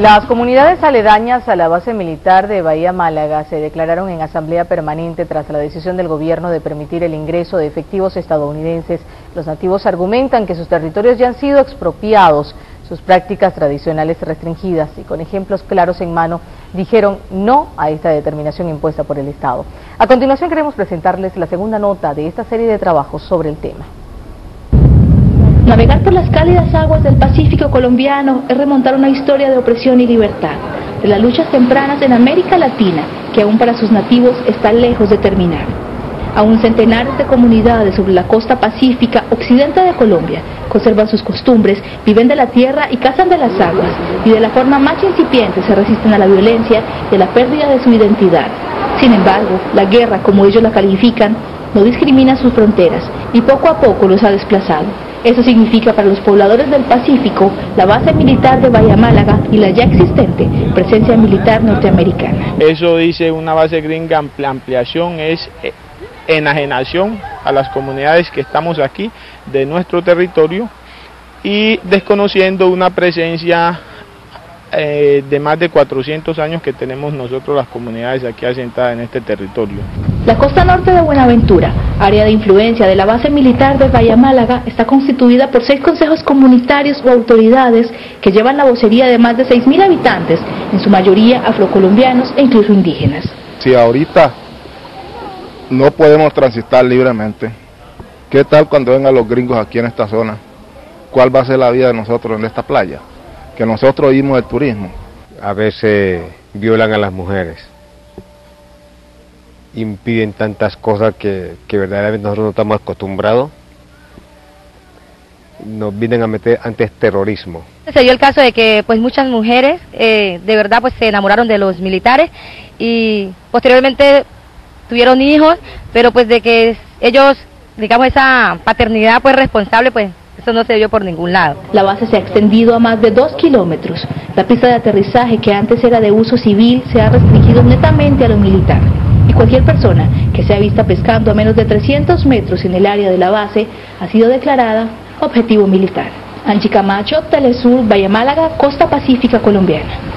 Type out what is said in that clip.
Las comunidades aledañas a la base militar de Bahía Málaga se declararon en asamblea permanente tras la decisión del gobierno de permitir el ingreso de efectivos estadounidenses. Los nativos argumentan que sus territorios ya han sido expropiados, sus prácticas tradicionales restringidas y con ejemplos claros en mano dijeron no a esta determinación impuesta por el Estado. A continuación queremos presentarles la segunda nota de esta serie de trabajos sobre el tema. Navegar por las cálidas aguas del Pacífico colombiano es remontar una historia de opresión y libertad, de las luchas tempranas en América Latina, que aún para sus nativos está lejos de terminar. Aún centenares de comunidades sobre la costa pacífica occidente de Colombia conservan sus costumbres, viven de la tierra y cazan de las aguas, y de la forma más incipiente se resisten a la violencia y a la pérdida de su identidad. Sin embargo, la guerra, como ellos la califican, no discrimina sus fronteras y poco a poco los ha desplazado. Eso significa para los pobladores del Pacífico la base militar de Bahía Málaga y la ya existente presencia militar norteamericana. Eso dice una base gringa, ampliación es enajenación a las comunidades que estamos aquí de nuestro territorio y desconociendo una presencia de más de 400 años que tenemos nosotros las comunidades aquí asentadas en este territorio. La costa norte de Buenaventura, área de influencia de la base militar de Bahía Málaga, está constituida por 6 consejos comunitarios o autoridades que llevan la vocería de más de 6.000 habitantes, en su mayoría afrocolombianos e incluso indígenas. Si ahorita no podemos transitar libremente, ¿qué tal cuando vengan los gringos aquí en esta zona? ¿Cuál va a ser la vida de nosotros en esta playa? Que nosotros vivimos del turismo. A veces violan a las mujeres, impiden tantas cosas que verdaderamente nosotros no estamos acostumbrados, nos vienen a meter antes terrorismo. Se dio el caso de que pues muchas mujeres de verdad pues se enamoraron de los militares y posteriormente tuvieron hijos, pero pues de que ellos, digamos, esa paternidad pues responsable, pues eso no se dio por ningún lado. La base se ha extendido a más de 2 kilómetros. La pista de aterrizaje, que antes era de uso civil, se ha restringido netamente a lo militar. Y cualquier persona que sea vista pescando a menos de 300 metros en el área de la base ha sido declarada objetivo militar. Angie Camacho, Telesur, Bahía Málaga, costa pacífica colombiana.